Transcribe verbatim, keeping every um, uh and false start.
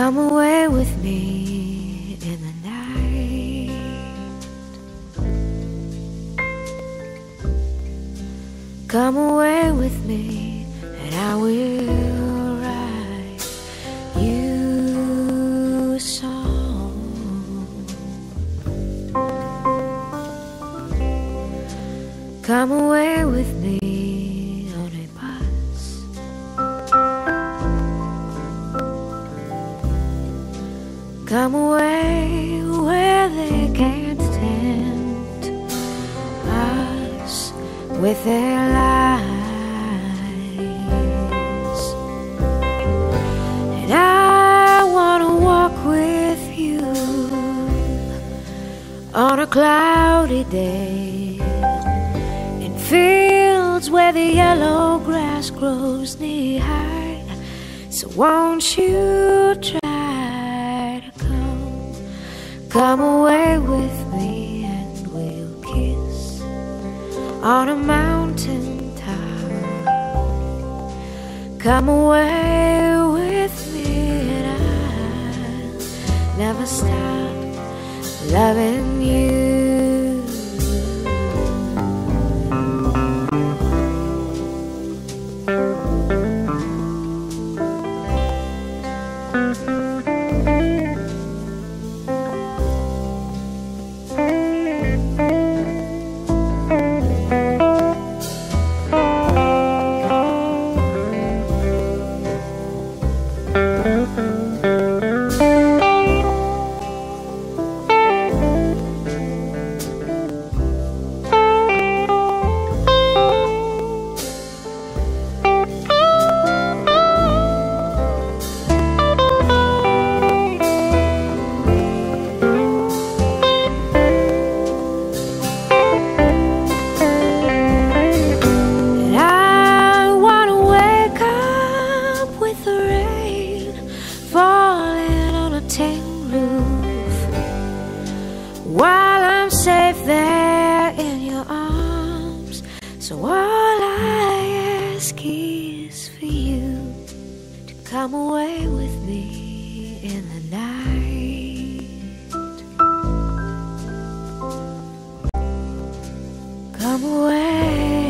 Come away with me in the night. Come away with me and I will write you a song. Come away with me on a bus. Come away where they can't tempt us with their lies. And I want to walk with you on a cloudy day in fields where the yellow grass grows knee high. So won't you try? Come away with me and we'll kiss on a mountain top. Come away with me and I'll never stop loving you. While I'm safe there in your arms, so all I ask is for you to come away with me in the night. Come away.